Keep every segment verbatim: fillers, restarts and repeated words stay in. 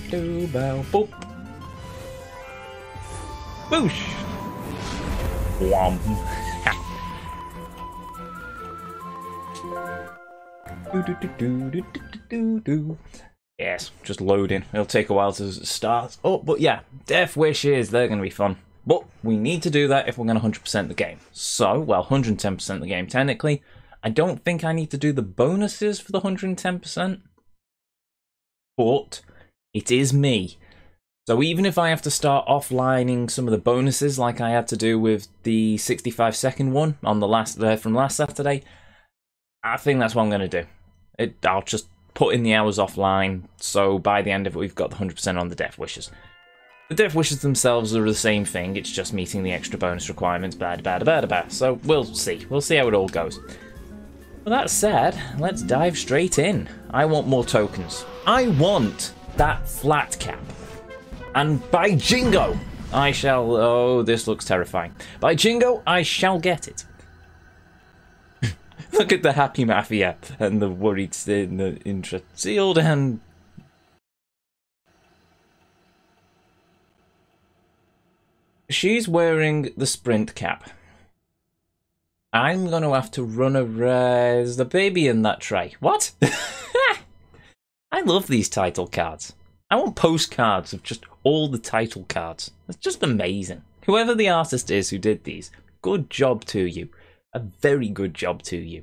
do bow boop. Boosh. Whomp. do, do, do, do, do, do, do, do. Yes, just loading. It'll take a while to start. Oh, but yeah, Death Wishes, they're going to be fun. But we need to do that if we're going to one hundred percent the game. So, well, one hundred ten percent the game technically. I don't think I need to do the bonuses for the one hundred ten percent. But it is me. So even if I have to start offlining some of the bonuses like I had to do with the sixty-five second one on the last uh, from last Saturday, I think that's what I'm going to do. It, I'll just put in the hours offline, so by the end of it we've got the one hundred percent on the Death Wishes. The Death Wishes themselves are the same thing, it's just meeting the extra bonus requirements, bad, bad, bad, bad. So we'll see. We'll see how it all goes. With that said, let's dive straight in. I want more tokens. I want that flat cap. And by jingo, I shall... Oh, this looks terrifying. By jingo, I shall get it. Look at the happy mafia and the worried in the interest. Sealed and... She's wearing the sprint cap. I'm going to have to run a res the baby in that tray. What? I love these title cards. I want postcards of just all the title cards. It's just amazing. Whoever the artist is who did these, good job to you. A very good job to you.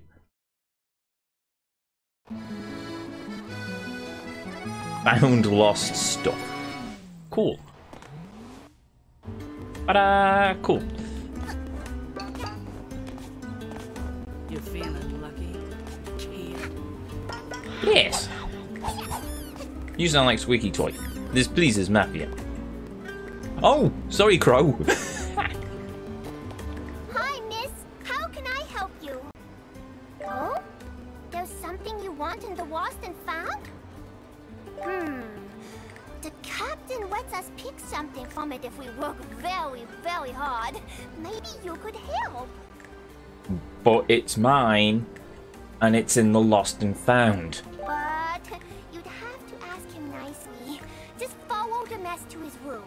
Found lost stuff. Cool. Ta-da! Cool. You're feeling lucky? Yes. You sound like Squeaky Toy. This pleases Mafia. Oh, sorry, Crow. Hi, miss. How can I help you? Oh? There's something you want in the lost and found? Hmm. The captain lets us pick something from it if we work very, very hard. Maybe you could help. But it's mine, and it's in the lost and found. But you'd have to ask him nicely. Just follow the mess to his room.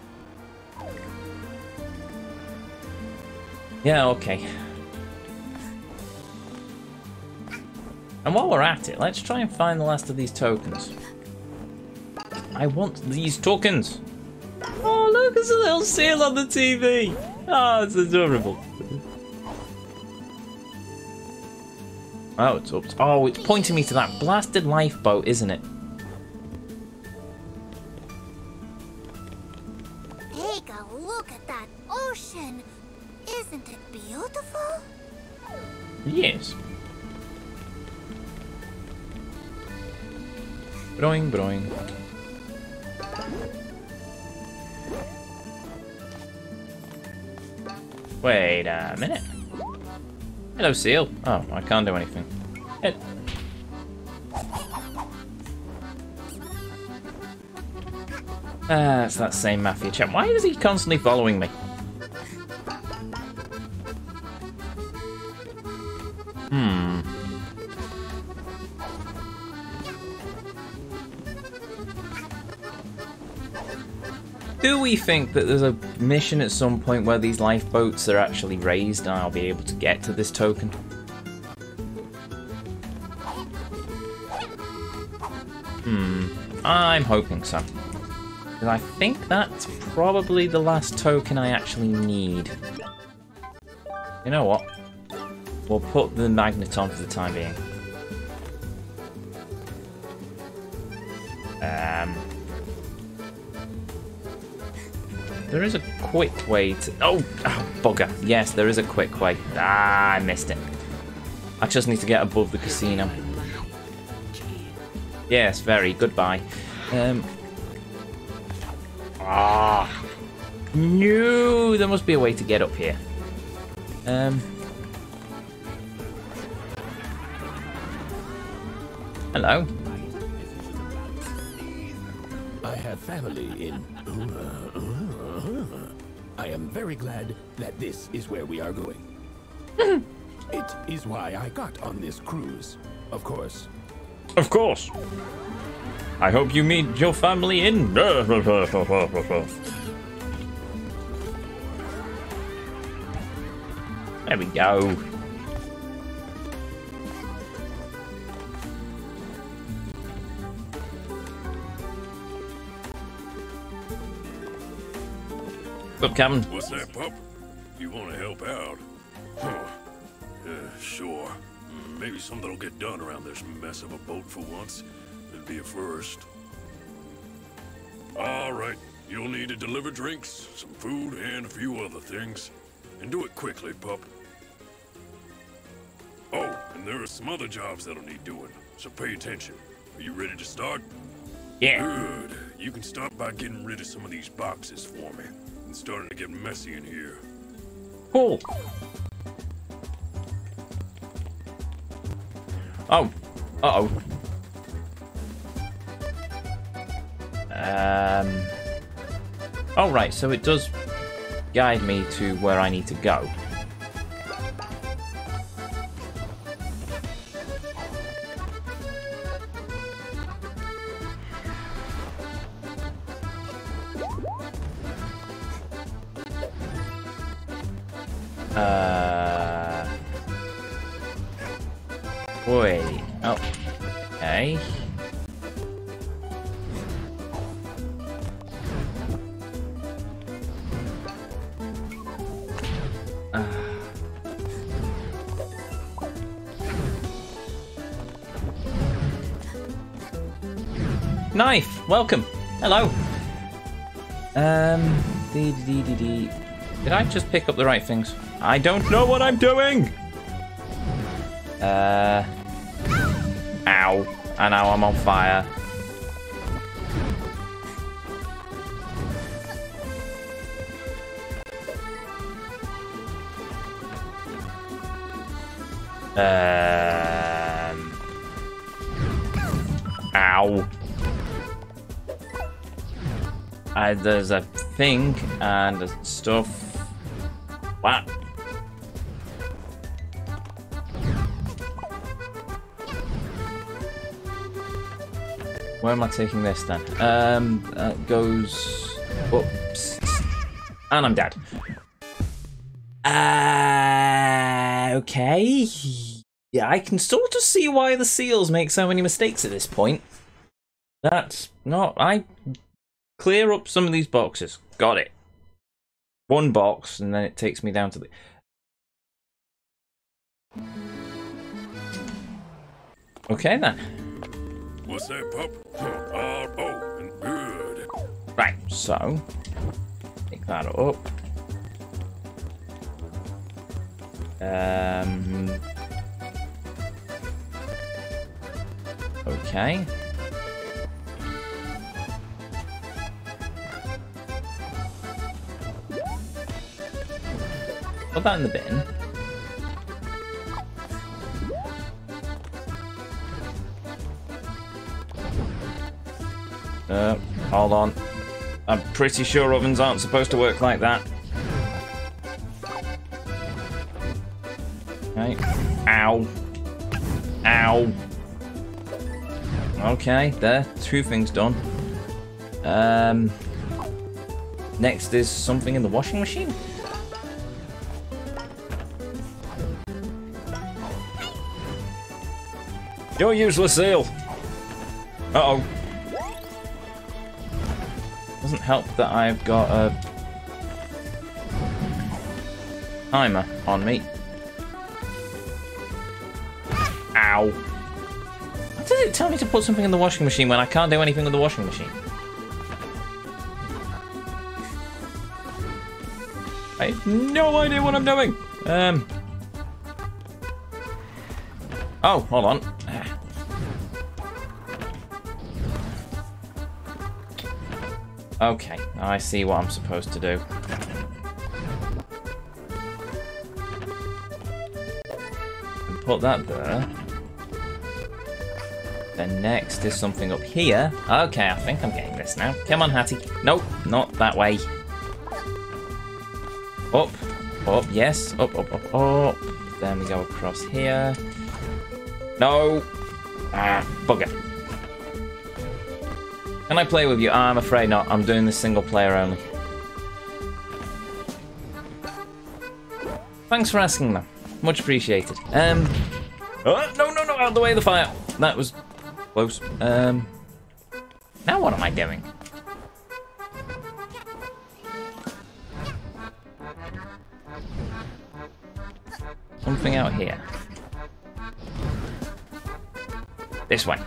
Yeah, okay. And while we're at it, let's try and find the last of these tokens. I want these tokens. Oh, look, there's a little seal on the T V. Oh, it's adorable. Oh, it's up. Oh, it's pointing me to that blasted lifeboat, isn't it? Take a look at that ocean. Isn't it beautiful? Yes. Broing, broing. Wait a minute. Hello, seal. Oh, I can't do anything. It... Ah, it's that same Mafia chap. Why is he constantly following me? Hmm. Do we think that there's a mission at some point where these lifeboats are actually raised and I'll be able to get to this token? Hmm, I'm hoping so. Because I think that's probably the last token I actually need. You know what? We'll put the magnet on for the time being. Um... There is a quick way to... Oh, oh, bugger. Yes, there is a quick way. Ah, I missed it. I just need to get above the casino. Yes, very. Goodbye. Um. Ah. No, there must be a way to get up here. Um. Hello. I have family in... I am very glad that this is where we are going. It is why I got on this cruise. Of course. Of course. I hope you meet your family in... There we go. What's up, Captain? What's that, pup? You want to help out? Huh. Yeah, sure. Mm, Maybe something will get done around this mess of a boat for once. It'd be a first. All right. You'll need to deliver drinks, some food, and a few other things. And do it quickly, pup. Oh, and there are some other jobs that'll need doing, so pay attention. Are you ready to start? Yeah. Good. You can start by getting rid of some of these boxes for me. It's starting to get messy in here. Cool. Oh. Uh-oh. Um. Oh, right, so it does guide me to where I need to go. Uh. Wait. Oh. Okay. Uh. Knife, welcome. Hello. Um. Dee dee dee dee. Did I just pick up the right things? I don't know what I'm doing! Uh... Ow. And now I'm on fire. Um... Ow. Uh, there's a thing and stuff. What? Where am I taking this then? Um, that goes oops, and I'm dead. Uh, okay. Yeah, I can sort of see why the seals make so many mistakes at this point. That's not. I clear up some of these boxes. Got it. One box, and then it takes me down to the. Okay then. What's that, pup? Uh, oh, and good. Right, so pick that up. Um. Okay. Put that in the bin. Uh, hold on. I'm pretty sure ovens aren't supposed to work like that. Okay. Ow. Ow. Okay, there. Two things done. Um. Next is something in the washing machine. You're useless, seal. Uh-oh. Doesn't help that I've got a timer on me. Ow. Why did it tell me to put something in the washing machine when I can't do anything with the washing machine? I have no idea what I'm doing. Um. Oh, hold on. Okay, I see what I'm supposed to do. And put that there. Then next is something up here. Okay, I think I'm getting this now. Come on, Hattie. Nope, not that way. Up, up, yes. Up, up, up, up. Then we go across here. No. Ah, bugger. Can I play with you? I'm afraid not. I'm doing this single player only. Thanks for asking, man. Much appreciated. Um. Oh, no, no, no! Out of the way of the fire. That was close. Um. Now what am I doing? Something out here. This way.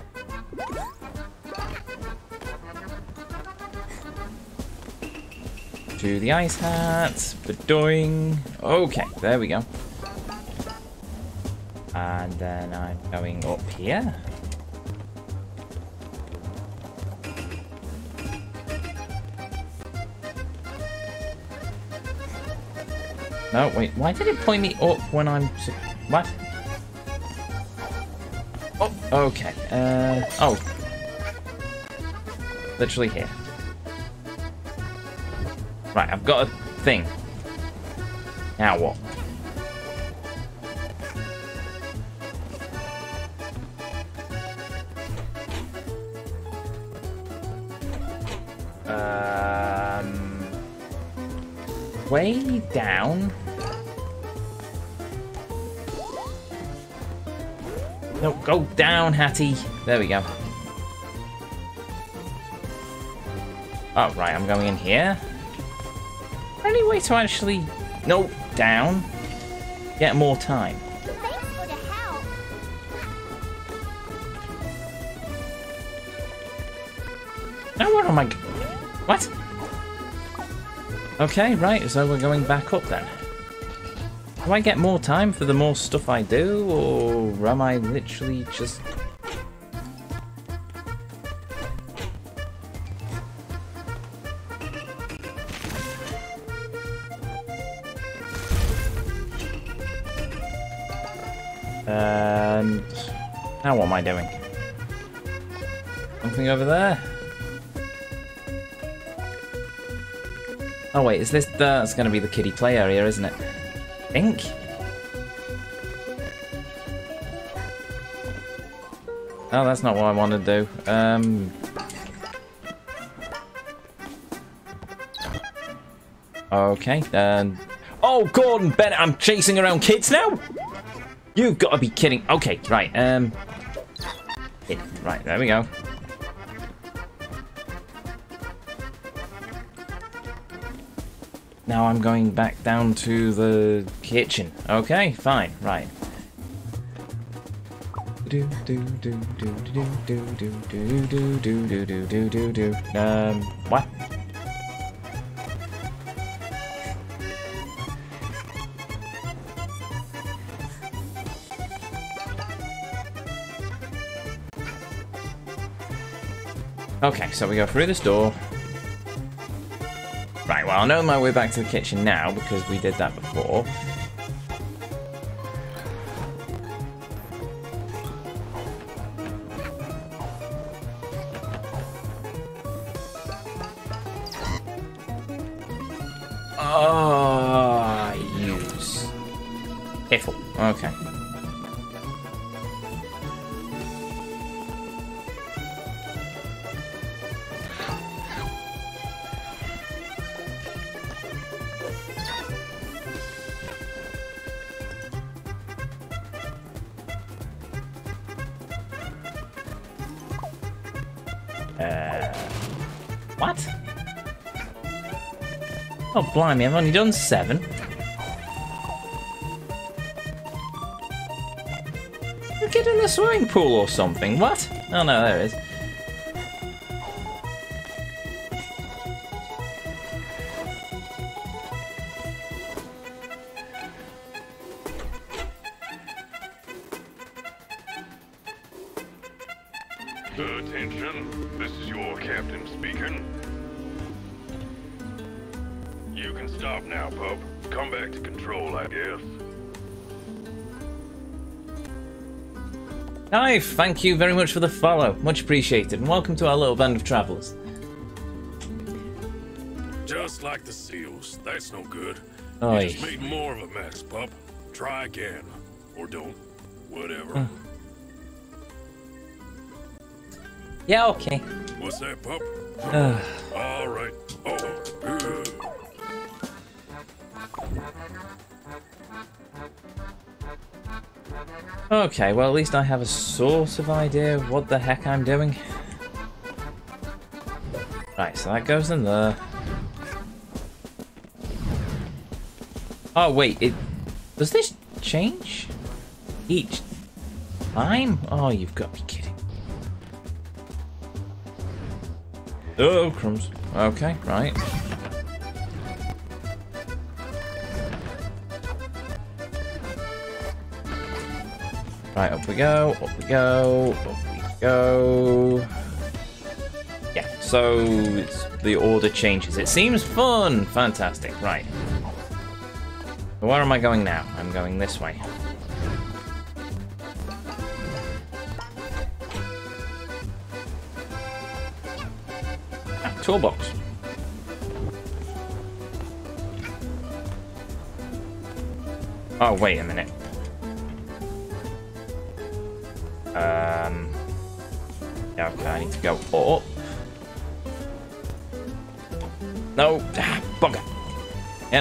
To the ice hats, bedoing. Okay, there we go. And then I'm going up here. No, wait, why did it point me up when I'm... What? Oh, okay. Uh, oh. Literally here. Right, I've got a thing. Now what? Um, way down. No, go down, Hattie. There we go. Oh, right, I'm going in here. Any way to actually... No, down. Get more time. Thanks for the help. Now where am I... What? Okay, right, so we're going back up then. Do I get more time for the more stuff I do, or am I literally just... And now what am I doing? Something over there? Oh wait, is this the... That's going to be the kiddie play area, isn't it? I think. Oh, that's not what I want to do. Um. Okay, then. Oh, Gordon Bennett, I'm chasing around kids now? You've got to be kidding. Okay, right. Um. Right, there we go. Now I'm going back down to the kitchen. Okay, fine, right. Do do do do do do do do do do do do do do. Um, what? Okay, so we go through this door. Right, well, I know my way back to the kitchen now because we did that before. Oh, use. Careful. Okay. Uh, what? Oh, blimey, I've only done seven. Get in the swimming pool or something. What? Oh, no, there it is. Attention, this is your captain speaking. You can stop now, pup. Come back to control, I guess. Hi, thank you very much for the follow. Much appreciated. And welcome to our little band of travellers. Just like the seals. That's no good. Oi. You just made more of a mess, pup. Try again. Or don't. Whatever. Yeah, okay. What's that, pup? Uh, All right. Oh, good. okay, well, at least I have a sort of idea of what the heck I'm doing. Right, so that goes in there. Oh, wait, it... Does this change each time? Oh, you've got to be kidding. Oh, crumbs. Okay, right. Right, up we go, up we go, up we go. Yeah, so it's, the order changes. It seems fun. Fantastic, right. Where am I going now? I'm going this way. Ah, toolbox. Oh, wait a minute. Um. Yeah, okay, I need to go up. No, ah, bugger. Yep.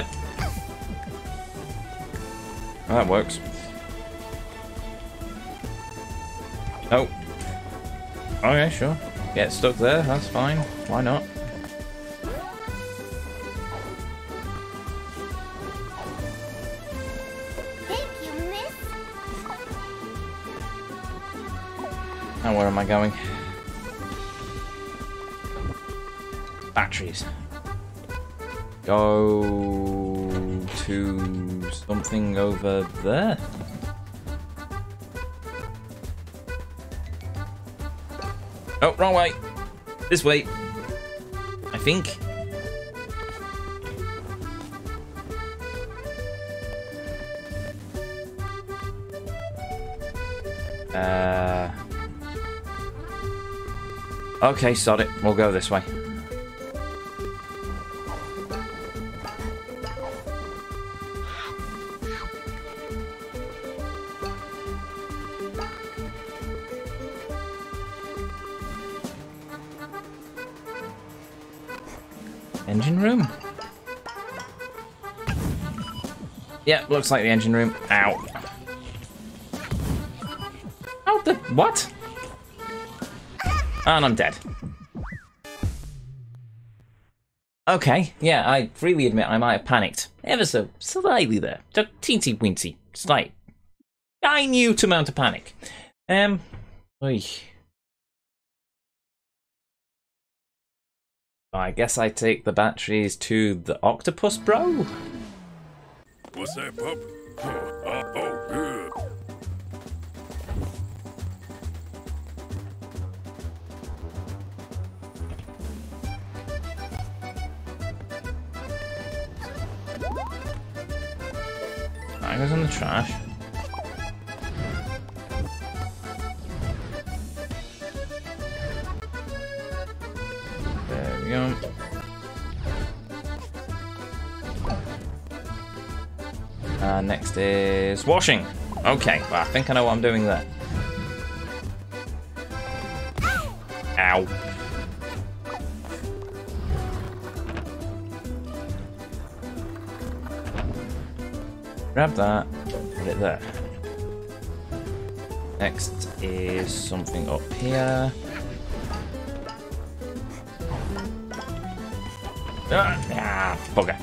Well, that works. Oh. Okay, sure. Get stuck there, that's fine. Why not? Thank you, miss. And where am I going? Batteries. Go to something over there. Oh, wrong way. This way. I think. Uh. Okay, sod it. We'll go this way. Engine room? Yeah, looks like the engine room. Ow. Oh, the... what? And I'm dead. Okay, yeah, I freely admit I might have panicked. Ever so slightly there. Just teensy weensy. Slight. I knew to mount a panic. Um... Oy. I guess I take the batteries to the octopus, bro. What's that, pup? Uh, oh, good. That goes in the trash. There we go. Uh, next is washing. Okay, well, I think I know what I'm doing there. Ow. Grab that, put it there. Next is something up here. Ah, ah, bugger.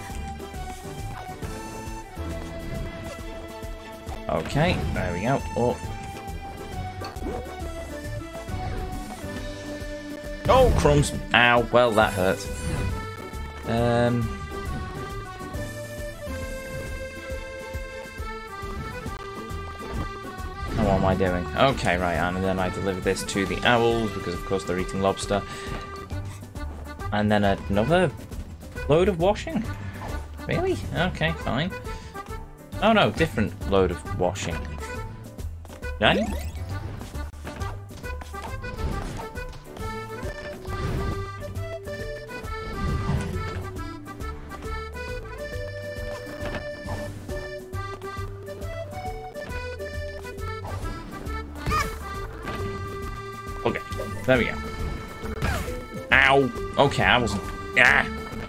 Okay, there we go. Oh. Oh, crumbs. Ow, well, that hurt. Um. What am I doing? Okay, right, and then I deliver this to the owls, because of course they're eating lobster. And then another load of washing? Really? Okay, fine. Oh no, different load of washing. Right? Okay, there we go. Ow! Okay, I wasn't... Ah!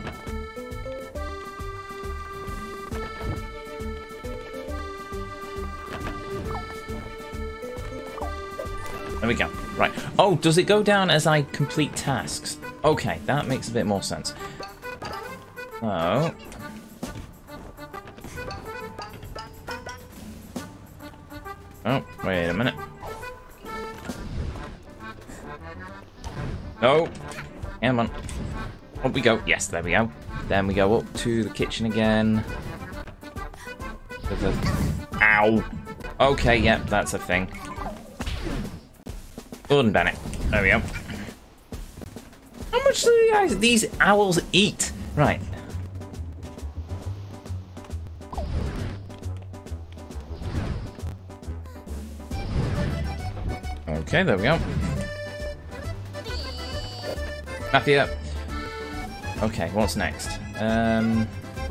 There we go. Right. Oh, does it go down as I complete tasks? Okay, that makes a bit more sense. Oh. Oh, wait a minute. Oh, come on. Up we go. Yes, there we go. Then we go up to the kitchen again. Ow. Okay, yep, yeah, that's a thing. Gordon Bennett. There we go. How much do you guys, these owls eat? Right. Okay, there we go. Happy up. Okay, what's next? Um...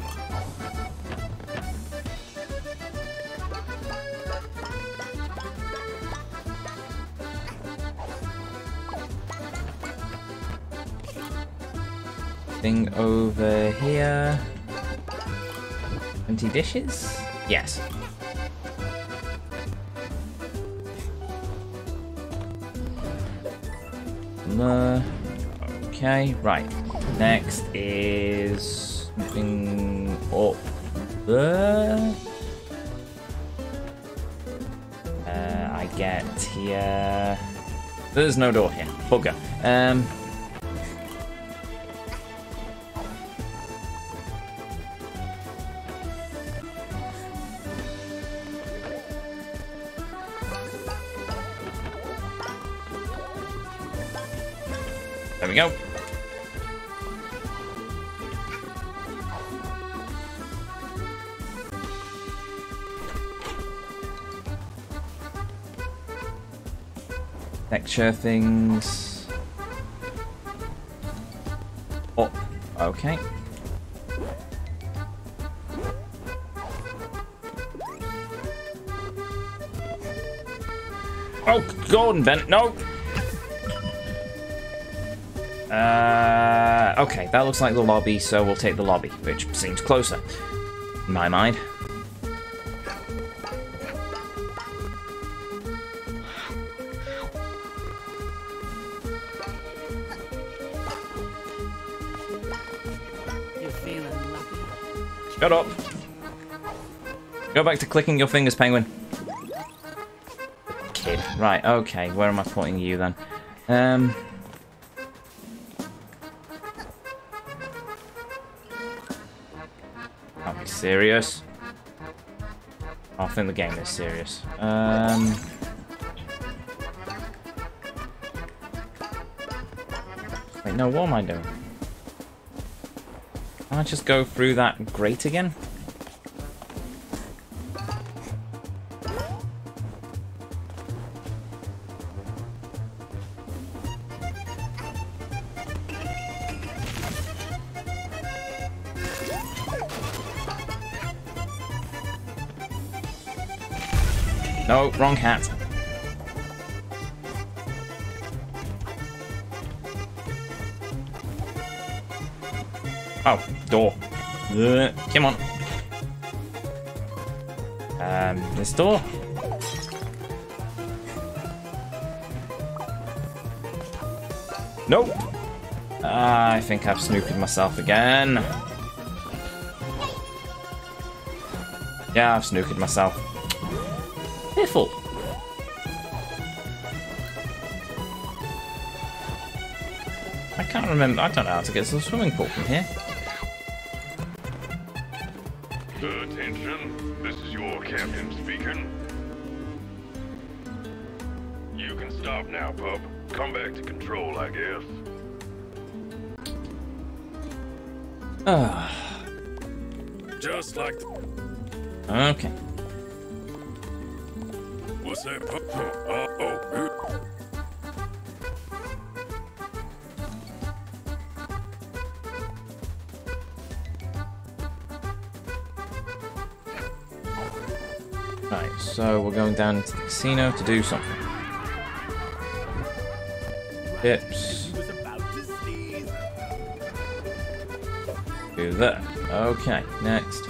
Thing over here. Empty dishes? Yes. Uh, okay, right. Next is something up there. Uh, I get here. There's no door here. Bugger. Um. There we go. Lecture things. Oh, okay. Oh, Gordon Bennett, no! Uh, okay, that looks like the lobby, so we'll take the lobby, which seems closer, in my mind. You're feeling lucky. Shut up. Go back to clicking your fingers, Penguin. Kid. Right, okay, where am I putting you then? Um... Can't be serious. I think the game is serious. Um... Wait, no, what am I doing? Can I just go through that grate again? No, wrong hat. Oh, door. Uh, come on. Um, this door. Nope. Uh, I think I've snooked myself again. Yeah, I've snooked myself. Piffle. I can't remember. I don't know how to get to the swimming pool from here. Attention, this is your captain speaking. You can stop now, pup. Come back to control, I guess. Ah. Just like the... Okay. What's that, pup? Uh, oh, Right, so we're going down to the casino to do something. Pips. He was about to sneeze. Do that. Okay, next.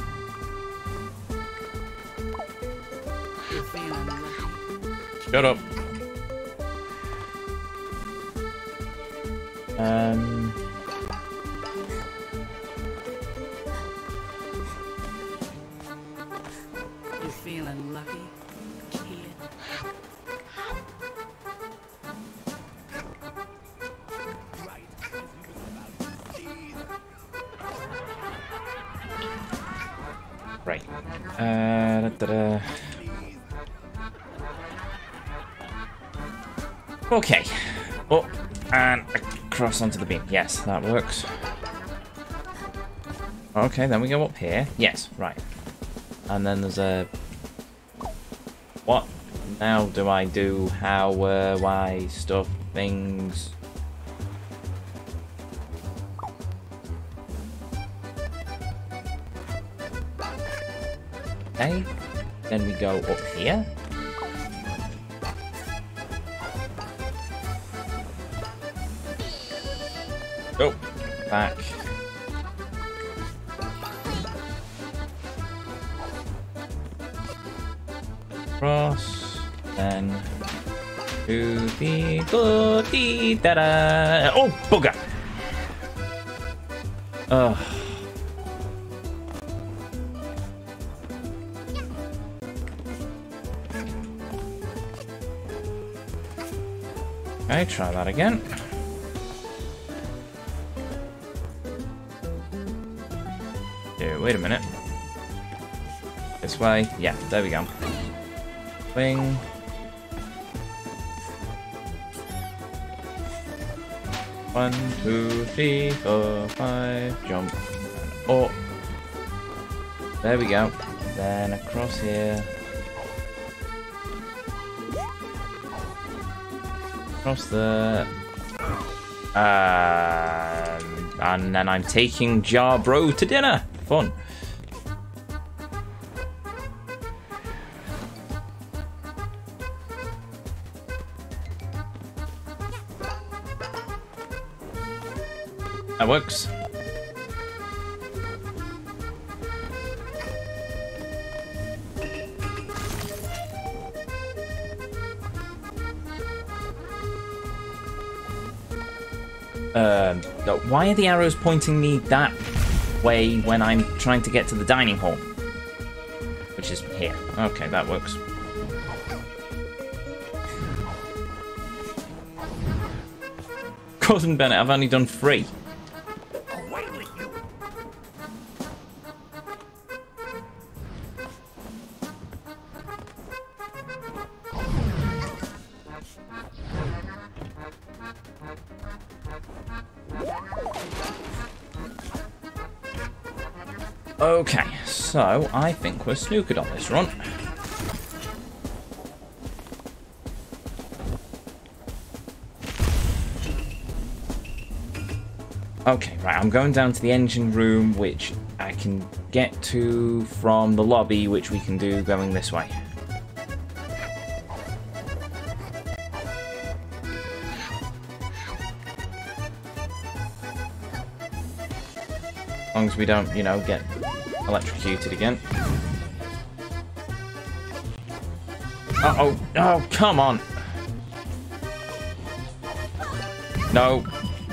You're feeling lucky. Shut up. Um. You're feeling lucky, kid. Right. Uh, da, da, da. Okay. Up and across onto the beam. Yes, that works. Okay, then we go up here. Yes, right. And then there's a... What now do I do? How, uh, why, stuff, things... Okay, then we go up here. Go back. Cross, then to the goodie da da. Oh, bugger! Ugh. Okay, try that again. Here, wait a minute. This way. Yeah, there we go. Wing. One, two, three, four, five. Jump. And up. There we go. Then across here. Across the... Uh, and then I'm taking Jarbro to dinner. Fun. That works. Um, no, why are the arrows pointing me that way when I'm trying to get to the dining hall? Which is here. Okay, that works. Cousin Bennett, I've only done three. Away with you! Okay, so I think we're snookered on this run. Okay, right, I'm going down to the engine room, which I can get to from the lobby, which we can do going this way. As long as we don't, you know, get electrocuted again. Uh-oh. Oh, come on. No.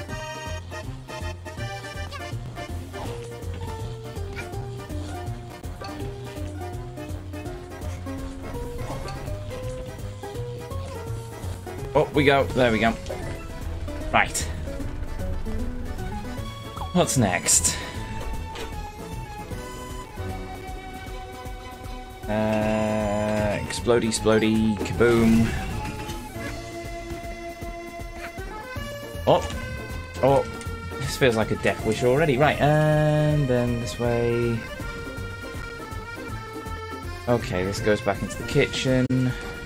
Up we go. There we go. Right. What's next? Uh, explodey, explodey, kaboom. Oh, oh, this feels like a death wish already. Right, and then this way. Okay, this goes back into the kitchen.